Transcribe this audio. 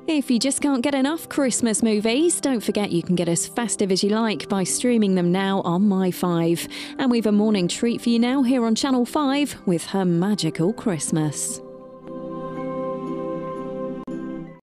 If you just can't get enough Christmas movies, don't forget you can get as festive as you like by streaming them now on My5. And we've a morning treat for you now here on Channel 5 with Her Magical Christmas.